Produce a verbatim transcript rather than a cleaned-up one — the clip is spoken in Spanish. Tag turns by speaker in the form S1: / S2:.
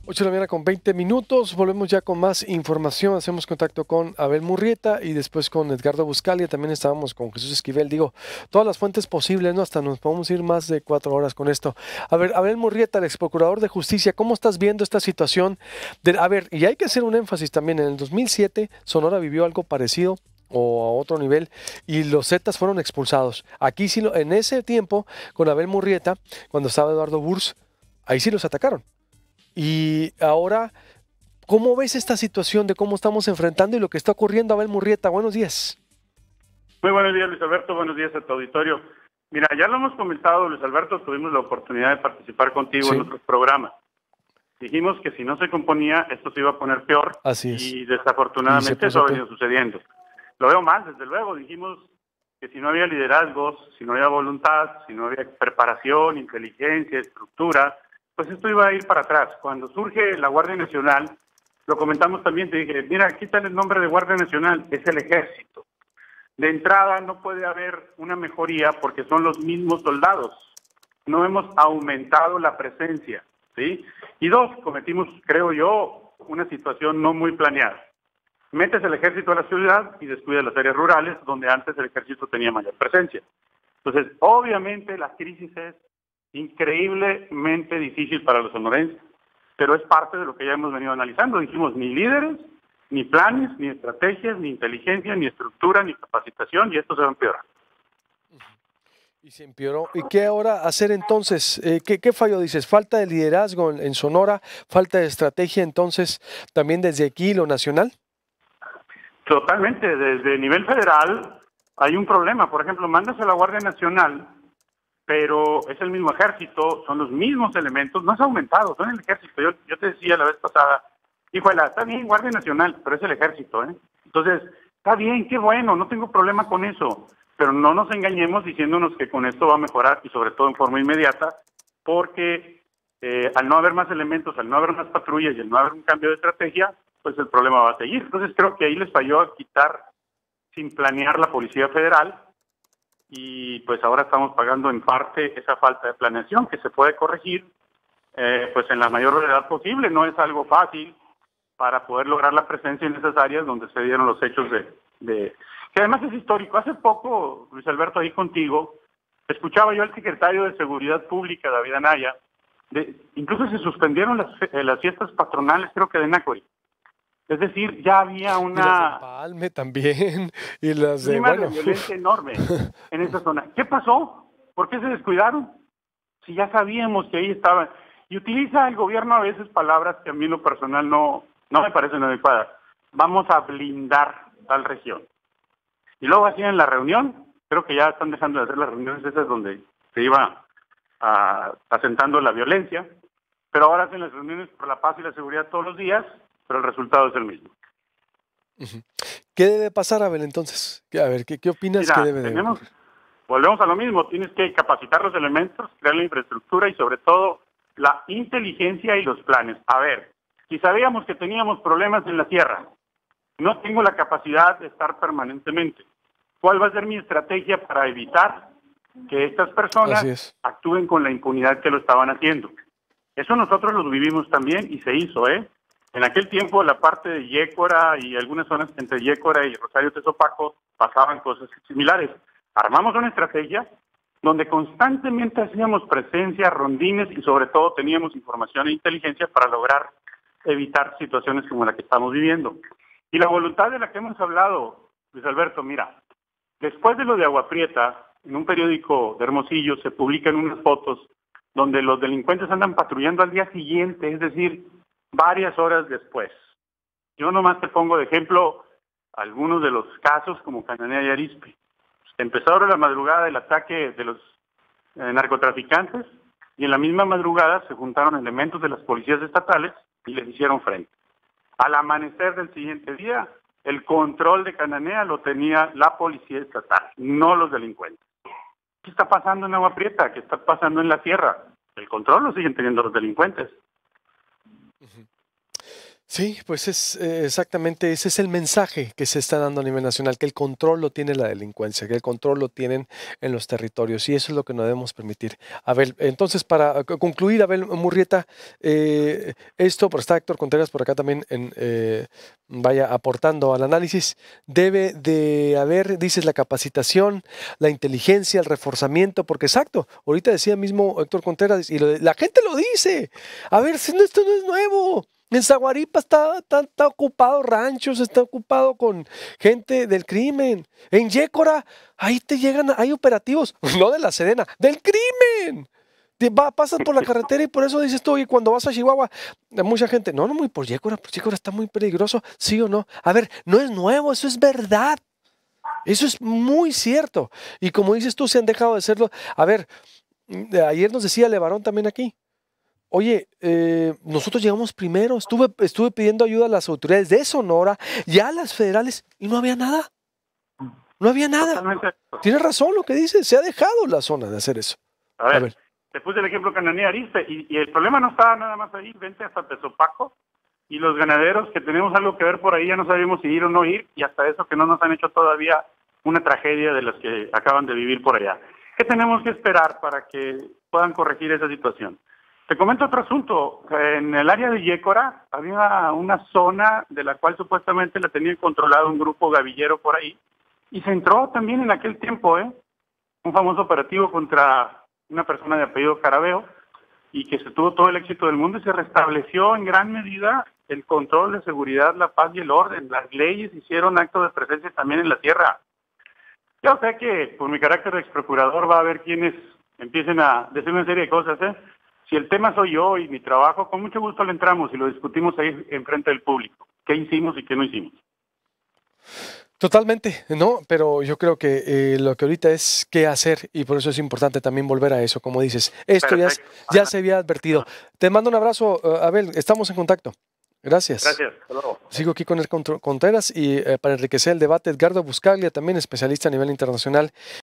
S1: ocho de la mañana con veinte minutos, volvemos ya con más información, hacemos contacto con Abel Murrieta y después con Edgardo Buscalia, también estábamos con Jesús Esquivel, digo, todas las fuentes posibles, ¿no? Hasta nos podemos ir más de cuatro horas con esto. A ver, Abel Murrieta, el ex procurador de justicia, ¿cómo estás viendo esta situación? De, a ver, y hay que hacer un énfasis también, en el dos mil siete Sonora vivió algo parecido o a otro nivel, y los Zetas fueron expulsados. Aquí sí, lo, en ese tiempo, con Abel Murrieta, cuando estaba Eduardo Burs, ahí sí los atacaron. Y ahora, ¿cómo ves esta situación de cómo estamos enfrentando y lo que está ocurriendo? Abel Murrieta, buenos días.
S2: Muy buenos días, Luis Alberto. Buenos días a tu auditorio. Mira, ya lo hemos comentado, Luis Alberto, tuvimos la oportunidad de participar contigo
S1: Sí.
S2: en otros programas. Dijimos que si no se componía, esto se iba a poner peor.
S1: Así es.
S2: Y desafortunadamente
S1: Y
S2: eso ha venido sucediendo. Lo veo mal, desde luego. Dijimos que si no había liderazgos, si no había voluntad, si no había preparación, inteligencia, estructura, pues esto iba a ir para atrás. Cuando surge la Guardia Nacional, lo comentamos también, te dije, mira, quítale el nombre de Guardia Nacional, es el Ejército. De entrada no puede haber una mejoría porque son los mismos soldados. No hemos aumentado la presencia, ¿sí? Y dos, cometimos, creo yo, una situación no muy planeada. Metes el ejército a la ciudad y descuidas las áreas rurales donde antes el ejército tenía mayor presencia. Entonces, obviamente la crisis es increíblemente difícil para los sonorenses, pero es parte de lo que ya hemos venido analizando. Dijimos, ni líderes, ni planes, ni estrategias, ni inteligencia, ni estructura, ni capacitación, y esto se va a empeorar.
S1: Y se empeoró. ¿Y qué ahora hacer entonces? Eh, ¿qué, ¿Qué fallo dices? ¿Falta de liderazgo en, en Sonora? ¿Falta de estrategia entonces también desde aquí, lo nacional?
S2: Totalmente. Desde nivel federal hay un problema. Por ejemplo, mandas a la Guardia Nacional, pero es el mismo ejército, son los mismos elementos, no has aumentado, son el ejército. Yo, yo te decía la vez pasada, híjole, está bien Guardia Nacional, pero es el ejército, ¿eh? Entonces, está bien, qué bueno, no tengo problema con eso, pero no nos engañemos diciéndonos que con esto va a mejorar y sobre todo en forma inmediata, porque eh, al no haber más elementos, al no haber más patrullas y al no haber un cambio de estrategia, pues el problema va a seguir. Entonces creo que ahí les falló a quitar sin planear la Policía Federal, y pues ahora estamos pagando en parte esa falta de planeación que se puede corregir eh, pues en la mayor brevedad posible. No es algo fácil para poder lograr la presencia en esas áreas donde se dieron los hechos de, de... que además es histórico. Hace poco, Luis Alberto, ahí contigo, escuchaba yo al secretario de Seguridad Pública, David Anaya, de, incluso se suspendieron las, eh, las fiestas patronales, creo que de Nácori. Es decir, ya había una...
S1: Y las de Palme también, y las de, bueno...
S2: de violencia enorme en esa zona. ¿Qué pasó? ¿Por qué se descuidaron? Si ya sabíamos que ahí estaban. Y utiliza el gobierno a veces palabras que a mí en lo personal no, no me parecen adecuadas. Vamos a blindar tal región. Y luego hacían la reunión, creo que ya están dejando de hacer las reuniones esas donde se iba a, asentando la violencia, pero ahora hacen las reuniones por la paz y la seguridad todos los días, pero el resultado es el mismo.
S1: ¿Qué debe pasar, Abel, entonces? A ver, ¿qué, qué opinas
S2: Mira,
S1: que debe
S2: tenemos,
S1: de ocurrir?
S2: Volvemos a lo mismo, tienes que capacitar los elementos, crear la infraestructura y sobre todo la inteligencia y los planes. A ver, si sabíamos que teníamos problemas en la tierra, no tengo la capacidad de estar permanentemente. ¿Cuál va a ser mi estrategia para evitar que estas personas actúen con la impunidad que lo estaban haciendo? Eso nosotros lo vivimos también y se hizo, ¿eh? En aquel tiempo la parte de Yécora y algunas zonas entre Yécora y Rosario Tezopaco pasaban cosas similares. Armamos una estrategia donde constantemente hacíamos presencia, rondines y sobre todo teníamos información e inteligencia para lograr evitar situaciones como la que estamos viviendo. Y la voluntad de la que hemos hablado, Luis Alberto, mira, después de lo de Agua Prieta, en un periódico de Hermosillo se publican unas fotos donde los delincuentes andan patrullando al día siguiente, es decir, varias horas después. Yo nomás te pongo de ejemplo algunos de los casos como Cananea y Arizpe. Empezó ahora la madrugada el ataque de los eh, narcotraficantes y en la misma madrugada se juntaron elementos de las policías estatales y les hicieron frente. Al amanecer del siguiente día, el control de Cananea lo tenía la policía estatal, no los delincuentes. ¿Qué está pasando en Agua Prieta? ¿Qué está pasando en la sierra? El control lo siguen teniendo los delincuentes.
S1: Sí, pues es eh, exactamente ese es el mensaje que se está dando a nivel nacional, que el control lo tiene la delincuencia, que el control lo tienen en los territorios y eso es lo que no debemos permitir. Abel, entonces para co- concluir, Abel Murrieta, eh, esto, por está Héctor Contreras por acá también en, eh, vaya aportando al análisis, debe de haber, dices, la capacitación, la inteligencia, el reforzamiento, porque exacto, ahorita decía mismo Héctor Contreras y lo de- la gente lo dice, a ver, si no, esto no es nuevo. En Zaguaripa está, está, está ocupado ranchos, está ocupado con gente del crimen. En Yécora, ahí te llegan, hay operativos, no de la Sedena, del crimen. Te va, pasas por la carretera y por eso dices tú, y cuando vas a Chihuahua, hay mucha gente, no, no, muy por Yécora, pues Yécora está muy peligroso, sí o no. A ver, no es nuevo, eso es verdad. Eso es muy cierto. Y como dices tú, se han dejado de hacerlo. A ver, mm, ayer nos decía Levarón también aquí. Oye, eh, nosotros llegamos primero, estuve, estuve pidiendo ayuda a las autoridades de Sonora, ya a las federales, y no había nada, no había nada.
S2: Totalmente.
S1: Tienes razón lo que dices, se ha dejado la zona de hacer eso.
S2: A
S1: A
S2: ver,
S1: ver,
S2: te puse el ejemplo Cananea Ariste, y, y el problema no está nada más ahí, vente hasta Tezopaco, y los ganaderos que tenemos algo que ver por ahí ya no sabemos si ir o no ir, y hasta eso que no nos han hecho todavía una tragedia de las que acaban de vivir por allá. ¿Qué tenemos que esperar para que puedan corregir esa situación? Te comento otro asunto. En el área de Yécora había una zona de la cual supuestamente la tenía controlado un grupo gavillero por ahí, y se entró también en aquel tiempo, ¿eh? Un famoso operativo contra una persona de apellido Carabeo, y que se tuvo todo el éxito del mundo y se restableció en gran medida el control de seguridad, la paz y el orden. Las leyes hicieron acto de presencia también en la tierra. Yo sé que por mi carácter de ex procurador va a haber quienes empiecen a decir una serie de cosas, ¿eh? Si el tema soy yo y mi trabajo, con mucho gusto le entramos y lo discutimos ahí enfrente del público. ¿Qué hicimos y qué no hicimos?
S1: totalmente, ¿no? Pero yo creo que eh, lo que ahorita es qué hacer y por eso es importante también volver a eso, como dices. Esto ya, es-
S2: Perfecto.
S1: ya se había advertido.
S2: Adelante.
S1: Te mando un abrazo, eh, Abel, estamos en contacto. Gracias.
S2: Gracias. Hasta luego.
S1: Sigo aquí con el Contreras y eh, para enriquecer el debate, Edgardo Buscaglia, también especialista a nivel internacional